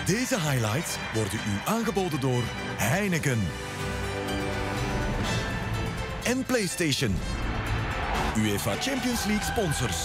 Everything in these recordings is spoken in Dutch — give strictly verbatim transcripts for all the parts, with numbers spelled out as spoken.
Deze highlights worden u aangeboden door Heineken en PlayStation, UEFA Champions League sponsors.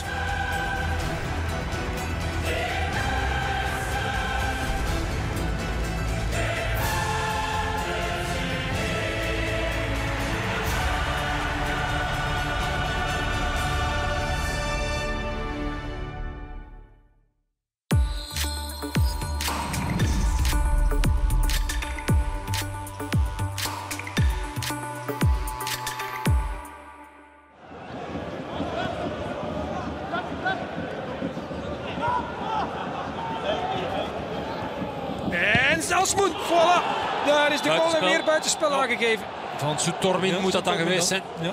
En Zalsmoen, voilà. Daar is de goal en weer buitenspel ja. aangegeven. Van Sutormin ja, moet dat dan geweest zijn. Ja.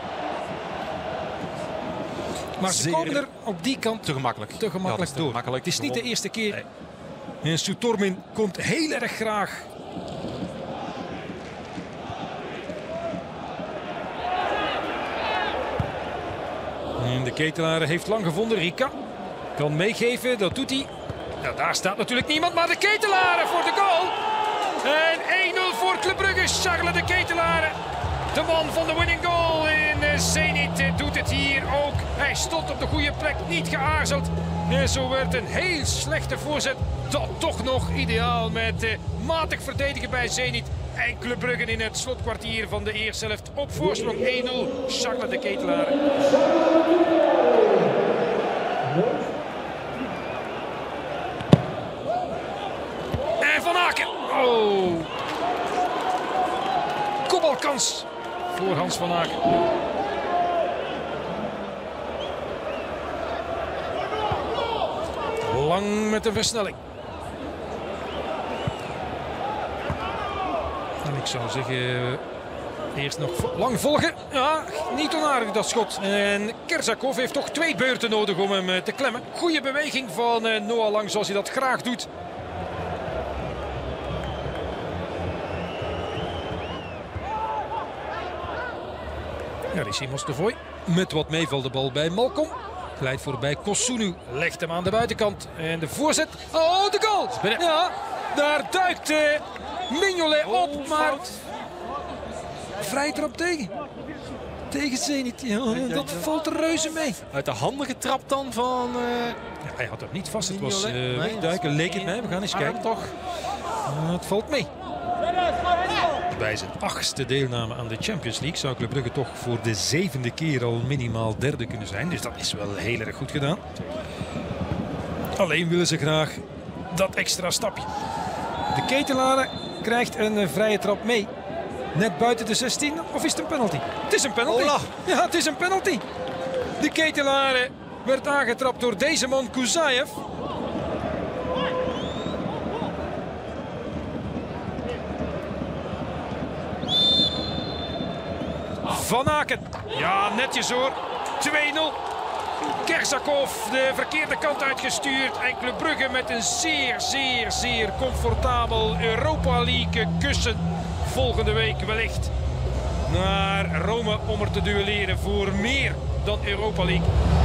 Maar ze Zeer... komen er op die kant te gemakkelijk, te gemakkelijk ja, te door. Gemakkelijk. Het is niet de eerste keer. Nee. En Sutormin komt heel erg graag. En de Ketelaar heeft lang gevonden. Rika kan meegeven, dat doet hij. Nou, daar staat natuurlijk niemand, maar de Ketelaren voor de goal. En één nul voor Club Brugge. Charles de Ketelaren, de man van de winning goal in Zenit, doet het hier ook. Hij stond op de goede plek, niet geaarzeld. En zo werd een heel slechte voorzet dat toch nog ideaal met uh, matig verdedigen bij Zenit. En Club Brugge in het slotkwartier van de eerste helft op voorsprong één nul. Charles de Ketelaren. Van Aken. Oh. Kopbalkans voor Hans van Aken. Lang met een versnelling. En ik zou zeggen, eerst nog lang volgen. Ja, niet onaardig dat schot. En Kersakov heeft toch twee beurten nodig om hem te klemmen. Goede beweging van Noah Lang, zoals hij dat graag doet. Ja, is Simons de Vooi. Met wat meeval de bal bij Malcolm. Glijdt voorbij Kosunu. Legt hem aan de buitenkant. En de voorzet. Oh, de goal! Ja, daar duikt uh, Mignolet op, maar vrij erop tegen. Tegen Zenit. Ja, dat valt er reuze mee. Uit de handen getrapt dan van... Uh... Ja, hij had het niet vast. Het was uh, wegduiken, leek het mij. We gaan eens kijken. Toch? Uh, het valt mee. Bij zijn achtste deelname aan de Champions League zou Club Brugge toch voor de zevende keer al minimaal derde kunnen zijn. Dus dat is wel heel erg goed gedaan. Alleen willen ze graag dat extra stapje. De Ketelaren krijgt een vrije trap mee. Net buiten de zestien, of is het een penalty? Het is een penalty. Ola. Ja, het is een penalty. De Ketelaren werd aangetrapt door deze man Kuzaev. Van Aken. Ja, netjes hoor. twee nul. Kersakov de verkeerde kant uitgestuurd. En Club Brugge met een zeer, zeer, zeer comfortabel Europa League kussen. Volgende week wellicht naar Rome om er te duelleren voor meer dan Europa League.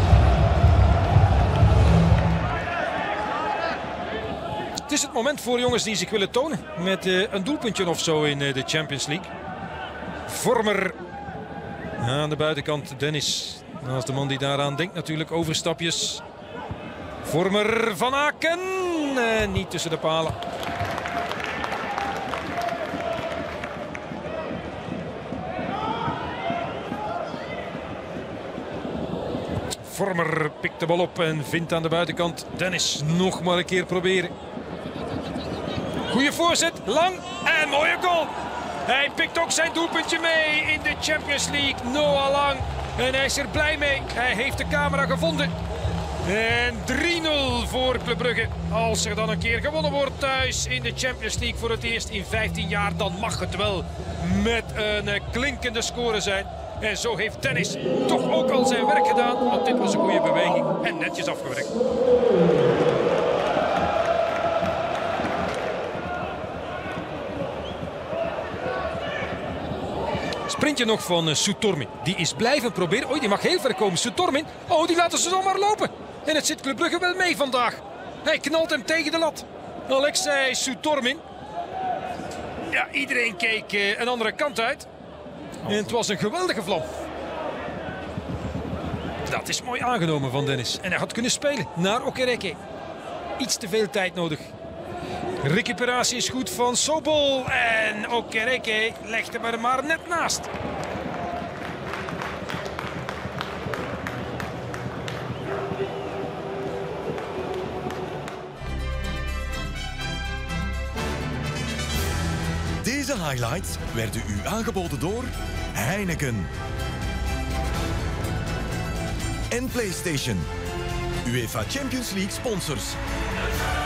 Het is het moment voor jongens die zich willen tonen. Met uh, een doelpuntje of zo in uh, de Champions League. Vormer aan de buitenkant, Dennis. Dat is de man die daaraan denkt natuurlijk. Overstapjes. Vormer, Van Aken. Uh, niet tussen de palen. Vormer pikt de bal op en vindt aan de buitenkant Dennis. Nog maar een keer proberen. Goeie voorzet, lang en mooie goal. Hij pikt ook zijn doelpuntje mee in de Champions League. Noah Lang. En hij is er blij mee. Hij heeft de camera gevonden. En drie nul voor Club Brugge. Als er dan een keer gewonnen wordt thuis in de Champions League voor het eerst in vijftien jaar, dan mag het wel met een klinkende score zijn. En zo heeft Dennis toch ook al zijn werk gedaan, want dit was een goede beweging en netjes afgewerkt. Sprintje nog van uh, Sutormin. Die is blijven proberen. Oh, die mag heel ver komen. Sutormin. Oh, die laten ze zomaar lopen. En het zit Club Brugge wel mee vandaag. Hij knalt hem tegen de lat. Alexei Sutormin. Ja, iedereen keek uh, een andere kant uit. En het was een geweldige vlam. Dat is mooi aangenomen van Dennis. En hij had kunnen spelen naar Okereke. Iets te veel tijd nodig. Recuperatie is goed van Sobol. En Okereke legt hem er maar net naast. Deze highlights werden u aangeboden door Heineken en PlayStation, UEFA Champions League sponsors.